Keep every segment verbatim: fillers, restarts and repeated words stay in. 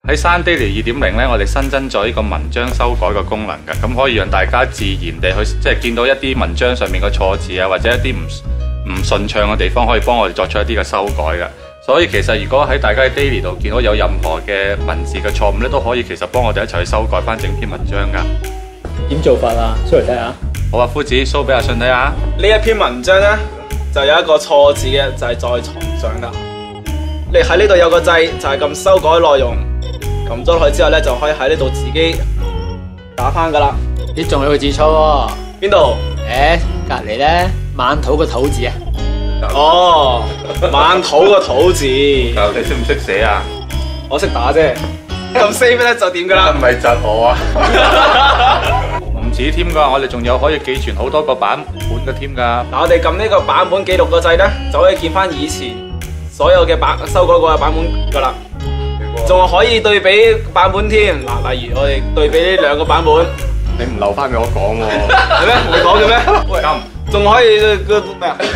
喺山 Daily 二點零咧，我哋新增咗呢個文章修改嘅功能嘅，咁可以讓大家自然地去即係見到一啲文章上面嘅錯字啊，或者一啲唔唔順暢嘅地方，可以幫我哋作出一啲嘅修改嘅。所以其實如果喺大家喺 Daily 度見到有任何嘅文字嘅錯誤咧，都可以其實幫我哋一齊去修改翻整篇文章噶。 點做法啊？show嚟睇下。 好啊，夫子 show 俾阿信睇下。 呢一篇文章咧就有一個錯字嘅，就係、是、在床上噶。你喺呢度有個掣，就係、是、撳修改內容。撳咗落去之後咧，就可以喺呢度自己打翻噶啦。 咦，仲有個字錯喎？ 邊度？ 誒，隔離咧，晚土個土字啊！ 哦，晚土個土字。 你識唔識寫啊？ 我識打啫。咁 save 咧就點噶啦？ 唔係窒我啊！唔止添噶，我哋仲有可以寄存好多個版本嘅添噶。 嗱，我哋撳呢個版本記錄個掣咧，就可以見翻以前所有嘅版修改過嘅版本噶啦。仲可以對比版本添，嗱，例如我哋對比呢兩個版本， 你唔留翻俾我講喎？ 係咩？你講嘅咩？喂，仲可以個咩啊？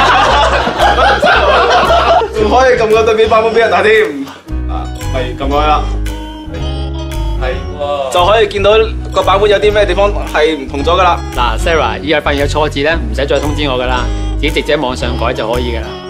仲可以撳個對比版本俾人睇添，啊，係撳落去啦， 係喎， 就可以見到個版本有啲咩地方係唔同咗噶啦。 嗱 ，Sarah，以後發現有錯字咧，唔使再通知我噶啦，自己直接喺網上改就可以噶啦。